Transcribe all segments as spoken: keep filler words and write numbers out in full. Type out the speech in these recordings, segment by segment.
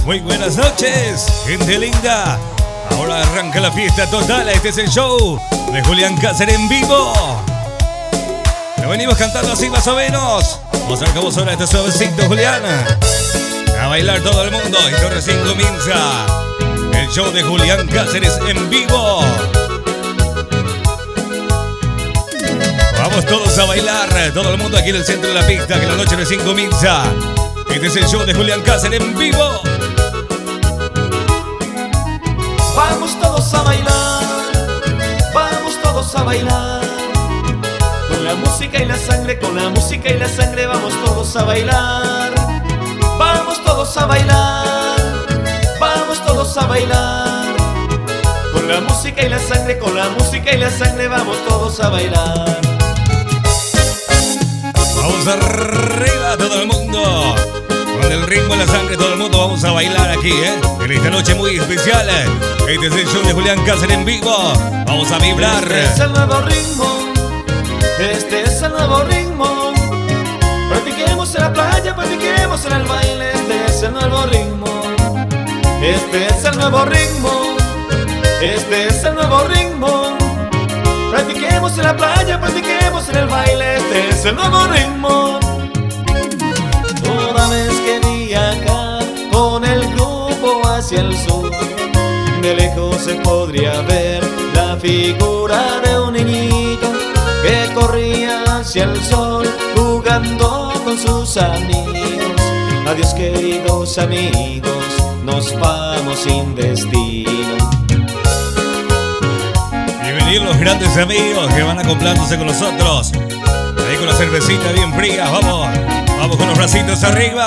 Muy buenas noches, gente linda. Ahora arranca la fiesta total. Este es el show de Julián Cáceres en vivo. Lo venimos cantando así más o menos. Vamos a ver cómo suena este suavecito, Juliana. A bailar todo el mundo. Esto recién comienza el show de Julián Cáceres en vivo. Vamos todos a bailar, todo el mundo aquí en el centro de la pista, que la noche recién comienza. Este es el show de Julián Cáceres en vivo. Vamos todos a bailar, vamos todos a bailar. Con la música y la sangre, con la música y la sangre, vamos todos a bailar. Vamos todos a bailar, vamos todos a bailar. Con la música y la sangre, con la música y la sangre, vamos todos a bailar. Vamos arriba todo el mundo. Con el ritmo y la sangre todo el mundo vamos a bailar aquí, ¿eh? En esta noche muy especial. Este es el show de Julián Cáceres en vivo. Vamos a vibrar. Este es el nuevo ritmo, este es el nuevo ritmo. Practiquemos en la playa, practiquemos en el baile. Este es el nuevo ritmo, este es el nuevo ritmo, este es el nuevo ritmo. Practiquemos en la playa, practiquemos en el baile. Este es el nuevo ritmo. Toda vez que viajar con el grupo hacia el sur, de lejos se podría ver la figura de un niñito que corría hacia el sol jugando con sus amigos. Adiós queridos amigos, nos vamos sin destino. Y venir los grandes amigos que van acoplándose con nosotros. Ahí con la cervecita bien fría, vamos. Vamos con los bracitos arriba.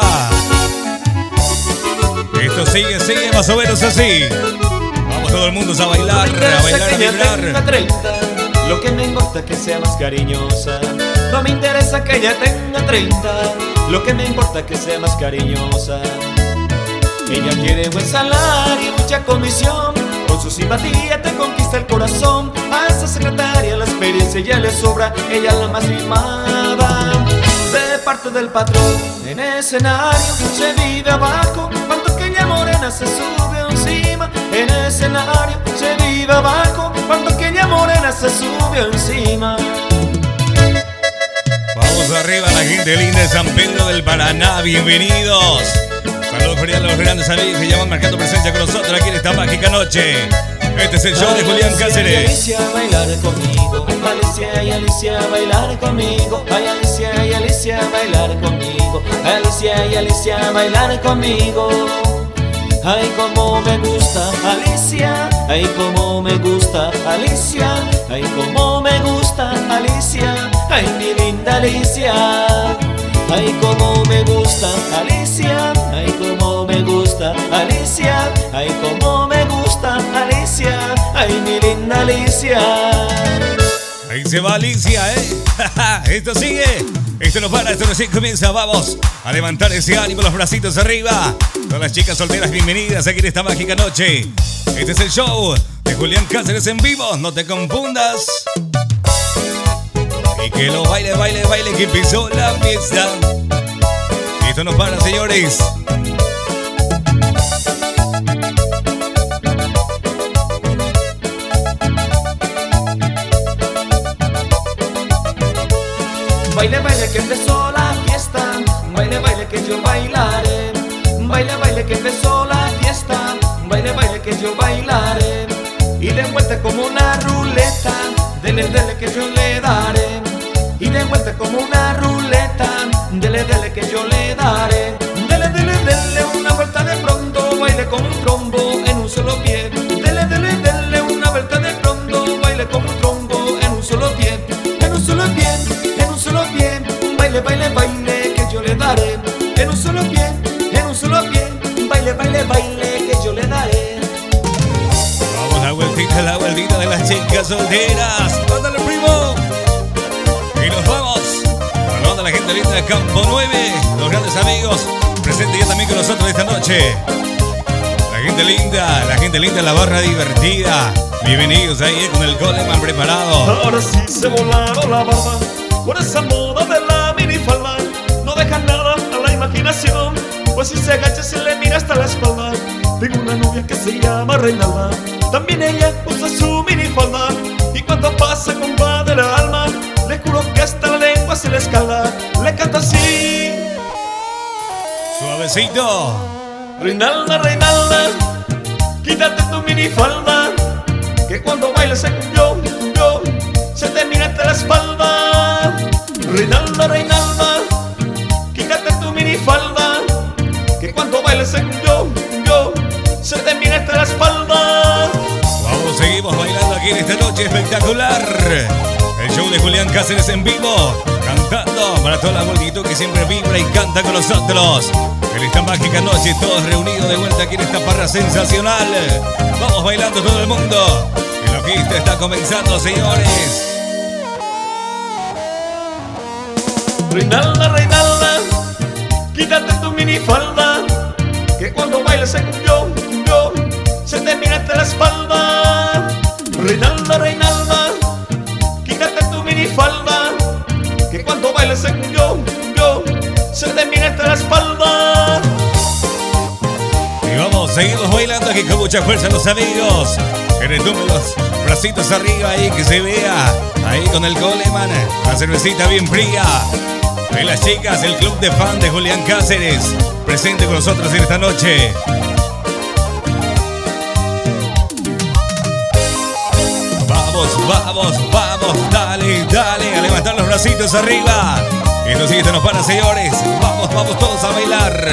Esto sigue, sigue más o menos así. Vamos todo el mundo a bailar, a bailar, a vibrar. treinta, lo que me importa es que sea más cariñosa. No me interesa que ella tenga treinta, lo que me importa es que sea más cariñosa. Ella quiere buen salario y mucha comisión. Con su simpatía te conquista el corazón. A esa secretaria la experiencia ya le sobra. Ella es la más mimada de parte del patrón. En escenario se vive abajo, cuando aquella morena se sube encima. En escenario se vive abajo, cuando aquella morena se sube encima. Vamos arriba la gente linda de San Pedro del Paraná, bienvenidos. Saludos cordiales a los grandes amigos que ya van marcando presencia con nosotros aquí en esta mágica noche. Este es el show de Julián Cáceres. Alicia, bailar conmigo. Alicia y Alicia, bailar conmigo. Ay, Alicia y Alicia, bailar conmigo. Alicia y Alicia, bailar conmigo. Ay, como me gusta Alicia. Ay, como me gusta Alicia. Ay, como me gusta Alicia. Ay, mi linda Alicia. Ay, como me gusta Alicia. Ay, como me gusta Alicia. Ay, como me gusta Alicia. Ay, mi linda Alicia. Ahí se va Alicia, ¿eh? Esto sigue. Esto no para, esto recién comienza. Vamos a levantar ese ánimo, los bracitos arriba. Todas las chicas solteras, bienvenidas aquí en esta mágica noche. Este es el show de Julián Cáceres en vivo. No te confundas. Y que lo baile, baile, baile, que empezó la fiesta. Esto no para, señores. Baile, baile que empezó la fiesta. Baile, baile que yo bailaré. Baile, baile que empezó la fiesta. Baile, baile que yo bailaré. Y de vuelta como una ruleta. Dele, dele que yo le daré. Y de vuelta como una ruleta. Dele, dele que yo le daré. Dele, dele, dele una vuelta de pronto. Baile con un trombo en un solo pie. Dele, dele, dele una vuelta de pronto. Baile con un trombo en un solo pie. En un solo pie, en un solo pie. Baile, baile, baile que yo le daré. En un solo pie, en un solo pie. Baile, baile, baile que yo le daré. Vamos, la vueltita, la vueltita de las chicas solteras. ¡Ándale, primo! Y nos vamos. Saludos a la gente linda de Campo nueve. Los grandes amigos presentes ya también con nosotros esta noche. La gente linda, la gente linda en la barra divertida. Bienvenidos ahí con el Coleman preparado. Ahora sí se volaron la barba con esa moda de la minifalda. No deja nada a la imaginación, pues si se agacha se le mira hasta la espalda. se llama Reinalda. También ella usa su minifalda y cuando pasa con va del alma, le juro que hasta la lengua se le escalda. Le canta así: suavecito. Reinalda, Reinalda, quítate tu minifalda, que cuando bailes se cumbió, cumbió, se te mira hasta la espalda. Reinalda, Reinalda, quítate tu minifalda, que cuando bailes se cumbió, cumbió, se te mira hasta la espalda. Vamos, seguimos bailando aquí en esta noche espectacular. El show de Julián Cáceres en vivo, cantando para toda la multitud que siempre vibra y canta con nosotros. En esta mágica noche, todos reunidos de vuelta aquí en esta parra sensacional. Vamos bailando todo el mundo. Y la fiesta está comenzando, señores. Reinalda, Reinalda, quítate tu minifalda, que cuando bailes se cumbió, cumbió, se te mira hasta la espalda. Reinalda, Reinalda, quítate tu minifalda, que cuando bailes se cumbió, cumbió, se te mira hasta la espalda. Y vamos, seguimos bailando aquí con mucha fuerza los amigos. Que retumen los bracitos arriba ahí, que se vea. Ahí con el Coleman, la cervecita bien fría. Y las chicas, el club de fan de Julián Cáceres, presente con nosotros en esta noche. Vamos, vamos, vamos, dale, dale, a levantar los bracitos arriba. Esto sí, esto nos para, señores. Vamos, vamos todos a bailar.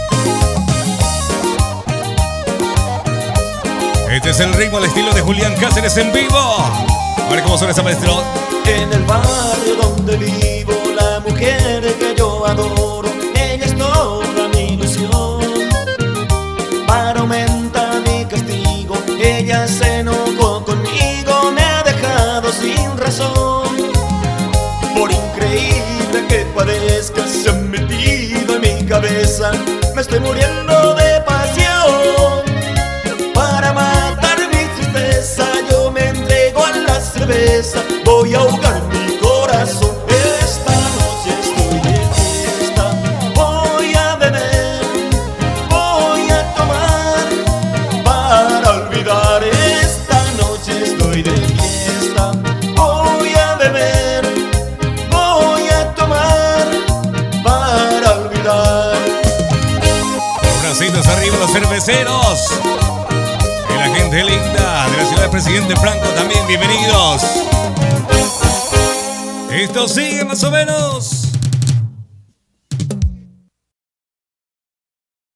Este es el ritmo, el estilo de Julián Cáceres en vivo. A ver cómo suena esa, maestro. En el barrio donde vivo, la mujer que yo adoro, ella es toda mi ilusión. Para aumentar mi castigo, ella se enojó conmigo, me ha dejado sin razón. Por increíble que parezca, se ha metido en mi cabeza, me estoy muriendo de pasión. Para matar mi tristeza, yo me entrego a la cerveza, voy a ahogar mi corazón. Esta noche estoy de fiesta, voy a beber, voy a tomar, para olvidar. Esta noche estoy de fiesta, voy a beber, voy a tomar, para olvidar. Los bracitos arriba los cerveceros. Y la gente linda de la ciudad del Presidente Franco también, bienvenidos. Esto sigue más o menos.